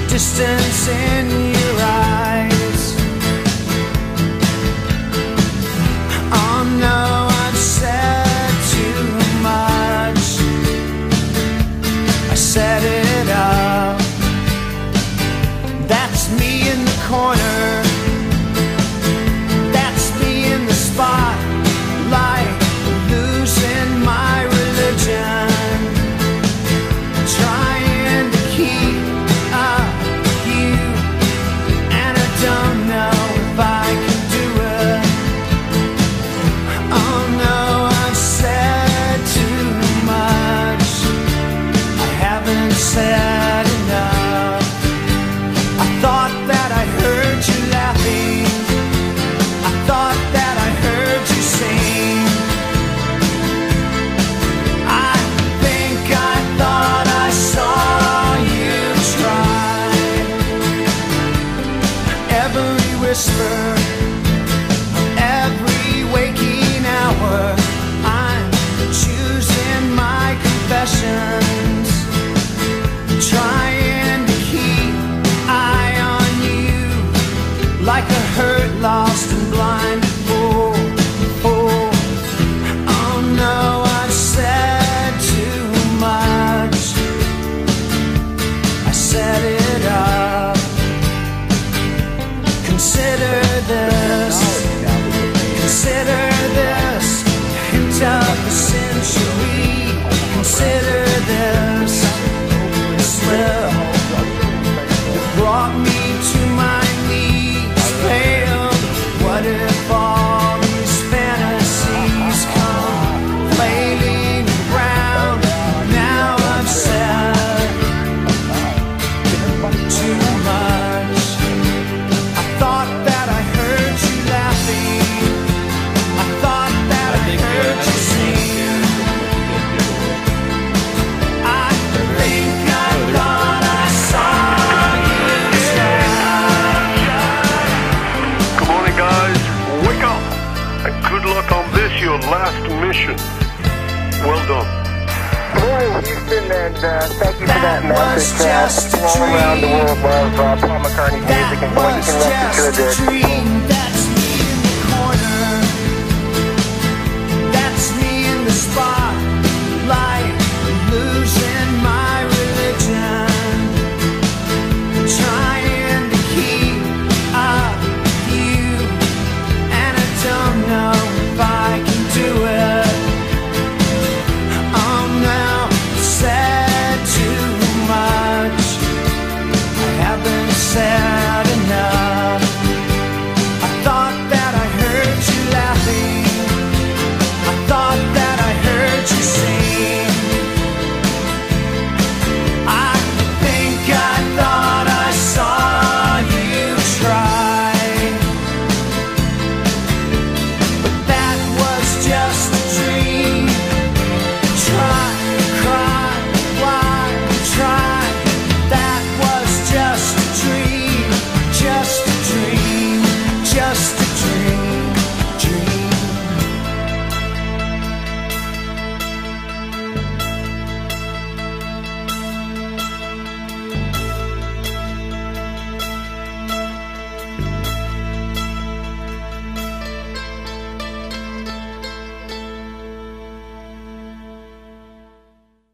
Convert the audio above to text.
distance in your eyes. Oh no, I've said too much. I set it up. That's me in the corner. That's me in the spotlight, losing my religion, trying to keep up with you, and I don't know if I can do it. Oh no, I've said too much. I haven't said enough. I thought that I heard you laughing. I thought that I heard you sing. I think I thought I saw you try. Every whisper, every waking hour, I'm choosing my confessions, trying to keep eye on you, like a hurt, lost and blind fool. Oh no, I've said too much. I set it up. Consider this. Consider this. Hint of the century. Consider this. Slip that brought me to my knees, pale. What if all these fantasies come flailing around? Now I've said too much. I thought that I heard you laughing. I thought that I heard you sing. I think I thought I saw you try. Good morning, guys. Wake up! And good luck on this, your last mission. Well done. Good morning, Houston, and thank you for That that was message. just a All around the dream. world love Paul McCartney's music, That and boy, you was can rest just assured a that dream.